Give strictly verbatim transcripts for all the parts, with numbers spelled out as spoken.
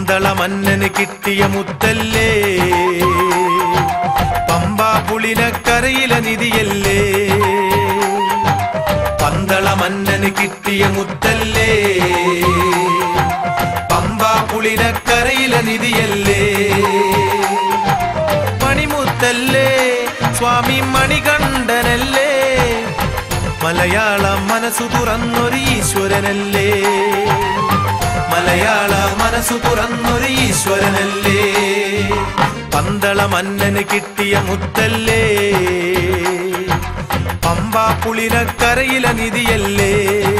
പന്തള മന്നന് കിട്ടിയ മുത്തല്ലേ, പമ്പാ പുളിനക്കരയിലെ നിധിയല്ലേ. പന്തള മന്നന് കിട്ടിയ മുത്തല്ലേ, പമ്പാ പുളിനക്കരയിലെ നിധിയല്ലേ. മണിമുത്തല്ലേ സ്വാമി മണികണ്ഠനല്ലേ, മലയാള മനസ്സു തുറന്നൊരു ഈശ്വരനല്ലേ, മലയാള മനസ്സു തുറന്നൊരു ഈശ്വരനല്ലേ. പന്തള മന്നന് കിട്ടിയ മുത്തല്ലേ, പമ്പാ പുളിനക്കരയിലെ നിധിയല്ലേ.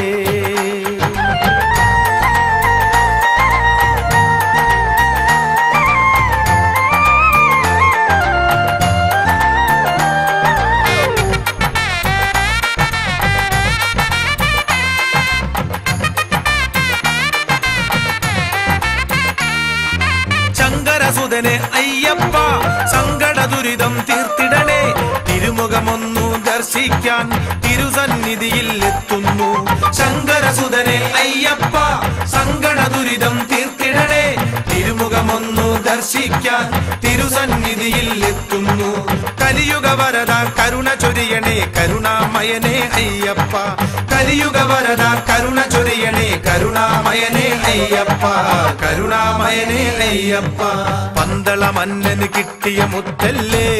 ശങ്കരസുതനെ അയ്യപ്പ സങ്കട ദുരിതം തീർത്തിടണേ, തിരുമുഖമൊന്നു ദർശിക്കാൻ തിരുസന്നിധിയിൽ എത്തുന്നു. ശങ്കരസുതനെ അയ്യപ്പ സങ്കട ദുരിതം തീർത്തിടണേ, തിരുമുഖമൊന്നു ദർശിക്കാൻ തിരുസന്നിധിയിൽ എത്തുന്നു. കലിയുഗ വരദ കരുണ ചൊരിയണേ കരുണാമയനേ അയ്യപ്പ, കലിയുഗ വരദ കരുണ ചൊരിയണേ കരുണാമയനേ അയ്യപ്പ, കരുണാമയനേ അയ്യപ്പ. പന്തള മന്നന് കിട്ടിയ മുത്തല്ലേ,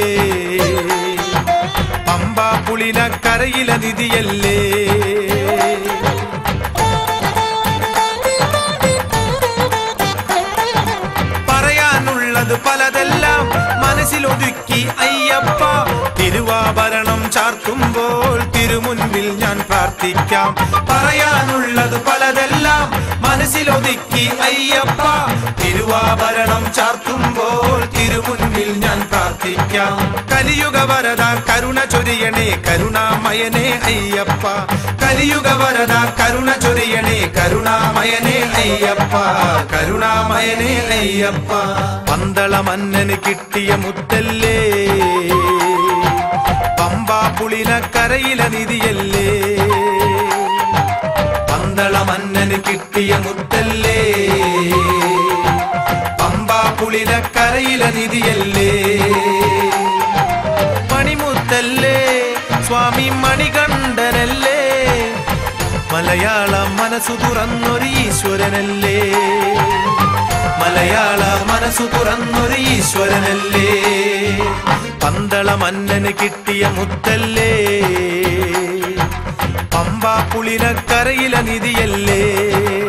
പമ്പാ പുളിനക്കരയിലെ നിധിയല്ലേ. പറയാനുള്ളത് പലതെല്ലാം മനസ്സിലൊതുക്കി അയ്യപ്പ, തിരുവാഭരണം ചാർത്തുമ്പോൾ തിരുമുൻപിൽ ഞാൻ പ്രാർത്ഥിക്കാം. പറയാനുള്ളത് പലതെല്ലാം മനസ്സിലൊതുക്കി അയ്യപ്പ, തിരുവാഭരണം ചാർത്തുമ്പോൾ തിരുമുൻപിൽ ഞാൻ പ്രാർത്ഥിക്കാം. കലിയുഗ വരദ കരുണ ചൊരിയണേ കരുണാമയനേ അയ്യപ്പ, കലിയുഗ വരദ കരുണ ചൊരിയണേ കരുണാമയനേ അയ്യപ്പ, കരുണാമയനേ അയ്യപ്പ. പന്തള മന്നന് കിട്ടിയ മുത്തല്ലേ, പമ്പാ പുളിനക്കരയിലെ നിധിയല്ലേ. പന്തള മന്നന് കിട്ടിയ മുത്തല്ലേ, പമ്പാ പുളിനക്കരയിലെ നിധിയല്ലേ. മണിമുത്തല്ലേ സ്വാമി മണികണ്ഠനല്ലേ, മലയാള മനസ്സു തുറന്നൊരു ഈശ്വരനല്ലേ, മലയാള മനസ്സു തുറന്നൊരു ഈശ്വരനല്ലേ. പന്തള മന്നന് കിട്ടിയ മുത്തല്ലേ, പമ്പാ പുളിനക്കരയിലെ നിധിയല്ലേ.